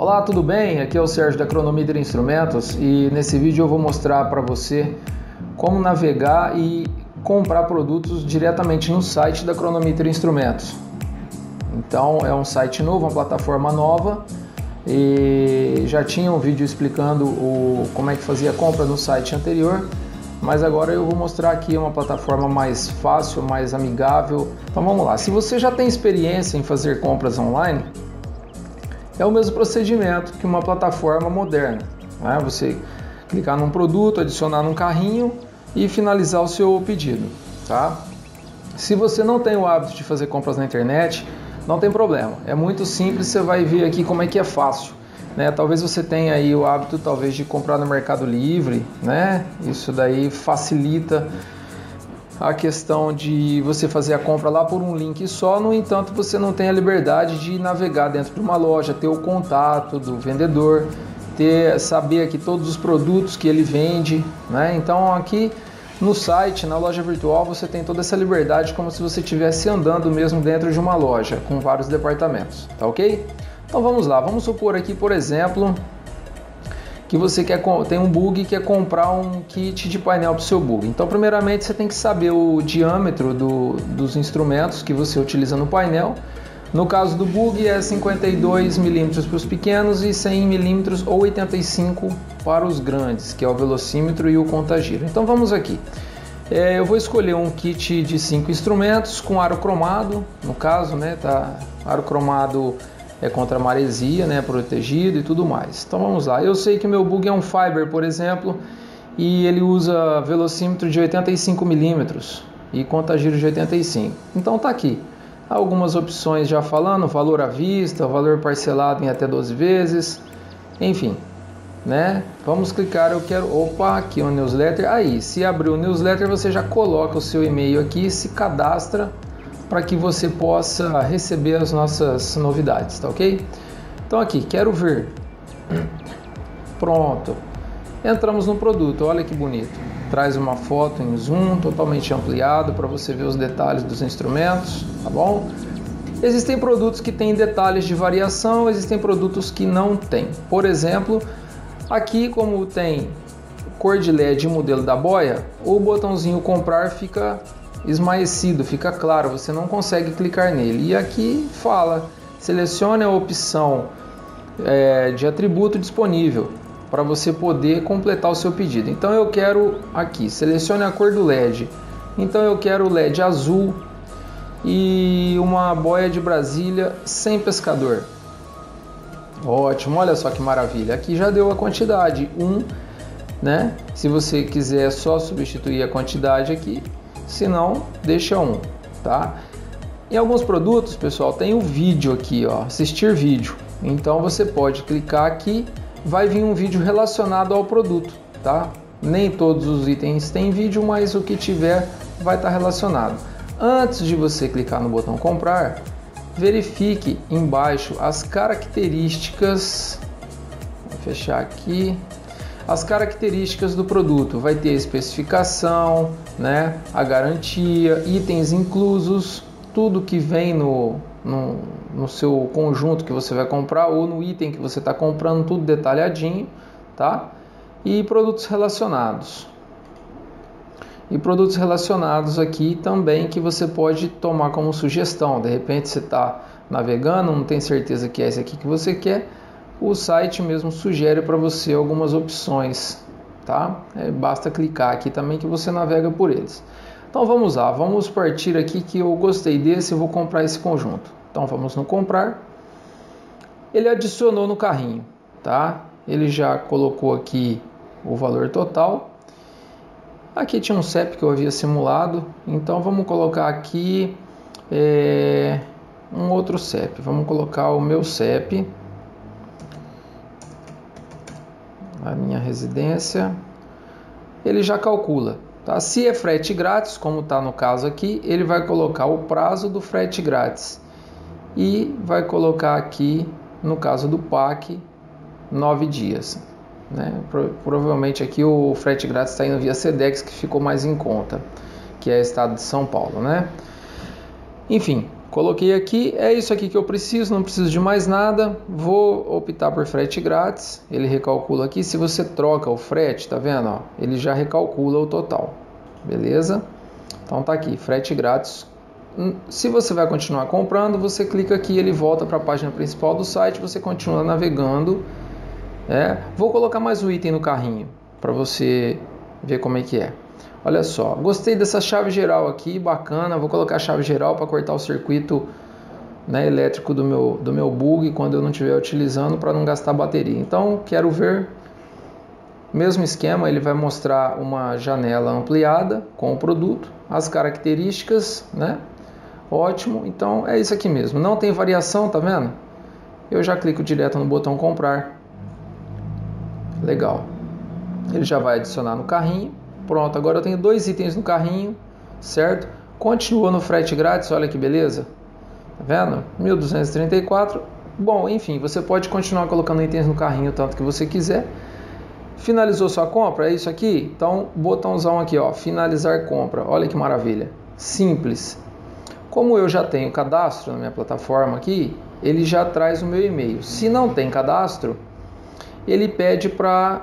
Olá, tudo bem? Aqui é o Sérgio da Cronometer Instrumentos e nesse vídeo eu vou mostrar para você como navegar e comprar produtos diretamente no site da Cronometer Instrumentos. Então é um site novo, uma plataforma nova e já tinha um vídeo explicando como é que fazia a compra no site anterior, mas agora eu vou mostrar aqui uma plataforma mais fácil, mais amigável. Então vamos lá, se você já tem experiência em fazer compras online, é o mesmo procedimento que uma plataforma moderna, né? Você clicar num produto, adicionar num carrinho e finalizar o seu pedido, tá? Se você não tem o hábito de fazer compras na internet, não tem problema, é muito simples, você vai ver aqui como é que é fácil, né? Talvez você tenha aí o hábito de comprar no Mercado Livre, né? Isso daí facilita a questão de você fazer a compra lá por um link só. No entanto, você não tem a liberdade de navegar dentro de uma loja, ter o contato do vendedor, saber aqui todos os produtos que ele vende, né? Então aqui no site, na loja virtual, você tem toda essa liberdade como se você estivesse andando mesmo dentro de uma loja com vários departamentos, tá ok? Então vamos lá, vamos supor aqui, por exemplo, que você tem um bug e quer comprar um kit de painel para o seu bug. Então primeiramente você tem que saber o diâmetro dos instrumentos que você utiliza no painel. No caso do bug é 52 mm para os pequenos e 100 mm ou 85 para os grandes, que é o velocímetro e o contagiro. Então vamos aqui. Eu vou escolher um kit de 5 instrumentos com aro cromado, no caso, né, tá, aro cromado é contra maresia, né, protegido e tudo mais. Então vamos lá, eu sei que meu bug é um Fiber, por exemplo, e ele usa velocímetro de 85 mm e contagiro de 85. Então tá aqui algumas opções já falando, valor à vista, valor parcelado em até 12 vezes, enfim, né? Vamos clicar, eu quero, opa, aqui o newsletter. Aí, se abrir o newsletter, você já coloca o seu e-mail aqui, se cadastra para que você possa receber as nossas novidades, tá ok? Então aqui, quero ver. Pronto. Entramos no produto, olha que bonito. Traz uma foto em zoom, totalmente ampliado, para você ver os detalhes dos instrumentos, tá bom? Existem produtos que têm detalhes de variação, existem produtos que não têm. Por exemplo, aqui como tem cor de LED e modelo da boia, o botãozinho comprar fica esmaecido, fica claro, você não consegue clicar nele. E aqui fala, selecione a opção de atributo disponível para você poder completar o seu pedido. Então eu quero aqui, selecione a cor do LED. Então eu quero o LED azul e uma boia de Brasília sem pescador. Ótimo, olha só que maravilha. Aqui já deu a quantidade, 1, né? Se você quiser só substituir a quantidade aqui, se não, deixa 1, tá? Em alguns produtos, pessoal, tem o vídeo aqui, ó, assistir vídeo. Então você pode clicar aqui, vai vir um vídeo relacionado ao produto, tá? Nem todos os itens têm vídeo, mas o que tiver vai estar relacionado. Antes de você clicar no botão comprar, verifique embaixo as características. Vou fechar aqui. As características do produto, vai ter a especificação, né, a garantia, itens inclusos, tudo que vem no seu conjunto que você vai comprar ou no item que você está comprando, tudo detalhadinho, tá? E produtos relacionados. E produtos relacionados aqui também que você pode tomar como sugestão. De repente você está navegando, não tem certeza que é esse aqui que você quer, o site mesmo sugere para você algumas opções, tá? Basta clicar aqui também que você navega por eles. Então vamos lá, vamos partir aqui que eu gostei desse, eu vou comprar esse conjunto. Então vamos no comprar. Ele adicionou no carrinho, tá? Ele já colocou aqui o valor total. Aqui tinha um CEP que eu havia simulado, então vamos colocar aqui um outro CEP. Vamos colocar o meu CEP. A minha residência, ele já calcula, tá? Se é frete grátis, como está no caso aqui, ele vai colocar o prazo do frete grátis e vai colocar aqui, no caso do PAC, 9 dias, né? Provavelmente aqui o frete grátis está indo via Sedex, que ficou mais em conta, que é o estado de São Paulo, né? Enfim, Coloquei aqui, é isso aqui que eu preciso, não preciso de mais nada. Vou optar por frete grátis, ele recalcula aqui. Se você troca o frete, tá vendo? Ó, ele já recalcula o total, beleza? Então tá aqui, frete grátis. Se você vai continuar comprando, você clica aqui, ele volta para a página principal do site, você continua navegando. Vou colocar mais um item no carrinho, para você ver como é que é. Olha só, gostei dessa chave geral aqui, bacana. Vou colocar a chave geral para cortar o circuito, né, elétrico do meu bug quando eu não estiver utilizando, para não gastar bateria. Então, quero ver. Mesmo esquema, ele vai mostrar uma janela ampliada com o produto, as características, né? Ótimo, então é isso aqui mesmo. Não tem variação, tá vendo? Eu já clico direto no botão comprar. Legal. Ele já vai adicionar no carrinho. Pronto, agora eu tenho 2 itens no carrinho, certo? Continua no frete grátis, olha que beleza. Tá vendo? 1.234. Bom, enfim, você pode continuar colocando itens no carrinho tanto que você quiser. Finalizou sua compra? É isso aqui? Então, botãozão aqui, ó, finalizar compra. Olha que maravilha. Simples. Como eu já tenho cadastro na minha plataforma aqui, ele já traz o meu e-mail. Se não tem cadastro, ele pede para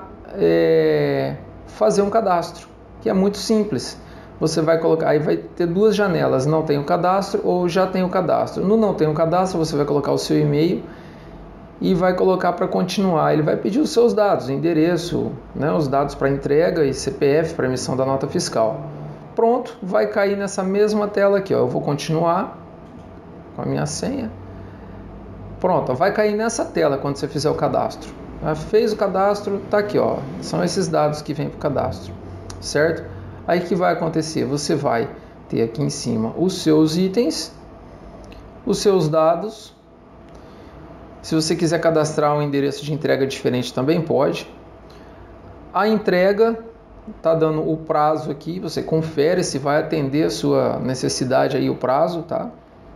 fazer um cadastro, que é muito simples. Você vai colocar, aí vai ter 2 janelas, não tem o cadastro ou já tem o cadastro. No não tem o cadastro, você vai colocar o seu e-mail e vai colocar para continuar. Ele vai pedir os seus dados, endereço, né, os dados para entrega e CPF para emissão da nota fiscal. Pronto, vai cair nessa mesma tela aqui, ó. Eu vou continuar com a minha senha. Pronto, vai cair nessa tela quando você fizer o cadastro. Fez o cadastro, tá aqui, ó. São esses dados que vêm para o cadastro, certo? Aí que vai acontecer? Você vai ter aqui em cima os seus itens, os seus dados. Se você quiser cadastrar um endereço de entrega diferente também pode. A entrega tá dando o prazo aqui, você confere se vai atender a sua necessidade aí o prazo, tá?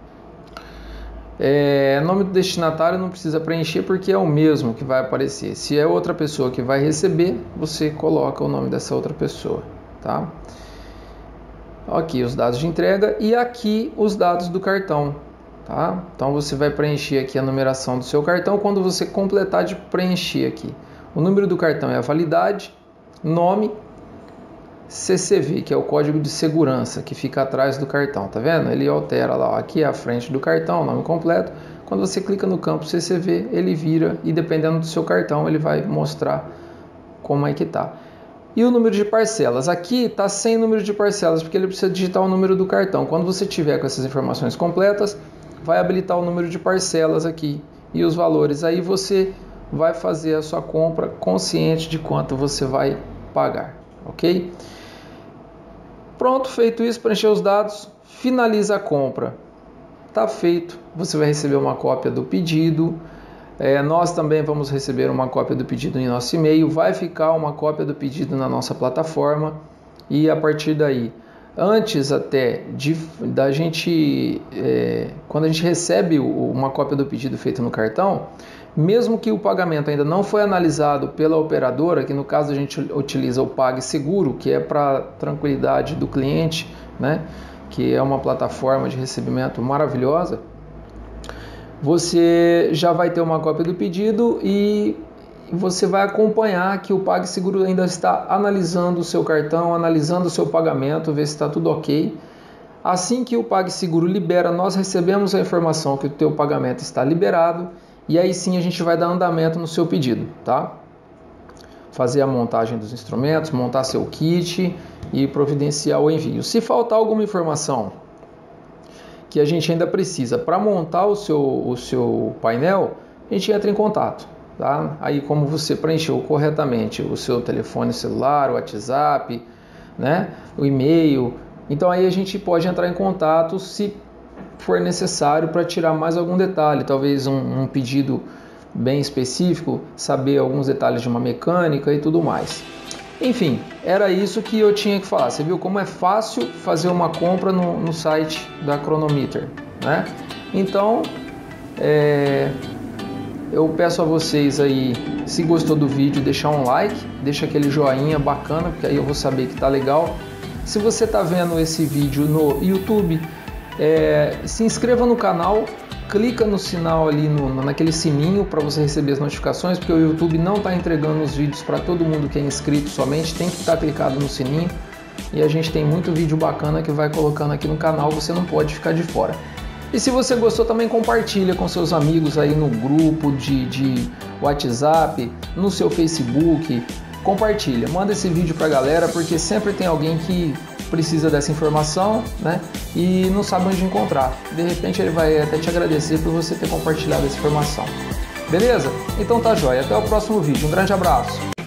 Nome do destinatário não precisa preencher porque é o mesmo que vai aparecer. Se é outra pessoa que vai receber, você coloca o nome dessa outra pessoa, tá? Aqui os dados de entrega e aqui os dados do cartão, tá? Então você vai preencher aqui a numeração do seu cartão quando você completar de preencher aqui. O número do cartão é a validade, nome, CCV, que é o código de segurança que fica atrás do cartão, tá vendo? Ele altera lá, ó, aqui é a frente do cartão, nome completo. Quando você clica no campo CCV, ele vira e dependendo do seu cartão, ele vai mostrar como é que tá. E o número de parcelas, aqui está sem número de parcelas, porque ele precisa digitar o número do cartão. Quando você tiver com essas informações completas, vai habilitar o número de parcelas aqui e os valores. Aí você vai fazer a sua compra consciente de quanto você vai pagar, ok? Pronto, feito isso, preencher os dados, finaliza a compra. Tá feito, você vai receber uma cópia do pedido. Nós também vamos receber uma cópia do pedido em nosso e-mail. Vai ficar uma cópia do pedido na nossa plataforma. E a partir daí, antes até da gente, quando a gente recebe uma cópia do pedido feito no cartão, mesmo que o pagamento ainda não foi analisado pela operadora, que no caso a gente utiliza o PagSeguro, que é para tranquilidade do cliente, né? Que é uma plataforma de recebimento maravilhosa, você já vai ter uma cópia do pedido e você vai acompanhar que o PagSeguro ainda está analisando o seu cartão, analisando o seu pagamento, ver se está tudo ok. Assim que o PagSeguro libera, nós recebemos a informação que o teu pagamento está liberado e aí sim a gente vai dar andamento no seu pedido, tá? Fazer a montagem dos instrumentos, montar seu kit e providenciar o envio. Se faltar alguma informação que a gente ainda precisa para montar o seu painel, a gente entra em contato, tá? Aí como você preencheu corretamente o seu telefone celular, o WhatsApp, né? O e-mail, então aí a gente pode entrar em contato se for necessário para tirar mais algum detalhe, talvez um pedido bem específico, saber alguns detalhes de uma mecânica e tudo mais. Enfim, era isso que eu tinha que falar. Você viu como é fácil fazer uma compra no site da Cronometer, né? Então, eu peço a vocês aí, se gostou do vídeo, deixar um like, deixa aquele joinha bacana, porque aí eu vou saber que tá legal. Se você tá vendo esse vídeo no YouTube, Se inscreva no canal, clica no sinal ali, naquele sininho para você receber as notificações, porque o YouTube não está entregando os vídeos para todo mundo que é inscrito somente, tem que estar clicado no sininho. E a gente tem muito vídeo bacana que vai colocando aqui no canal, você não pode ficar de fora. E se você gostou, também compartilha com seus amigos aí no grupo de WhatsApp, no seu Facebook, compartilha, manda esse vídeo pra galera, porque sempre tem alguém que precisa dessa informação, né? E não sabe onde encontrar. De repente ele vai até te agradecer por você ter compartilhado essa informação. Beleza? Então tá jóia. Até o próximo vídeo. Um grande abraço.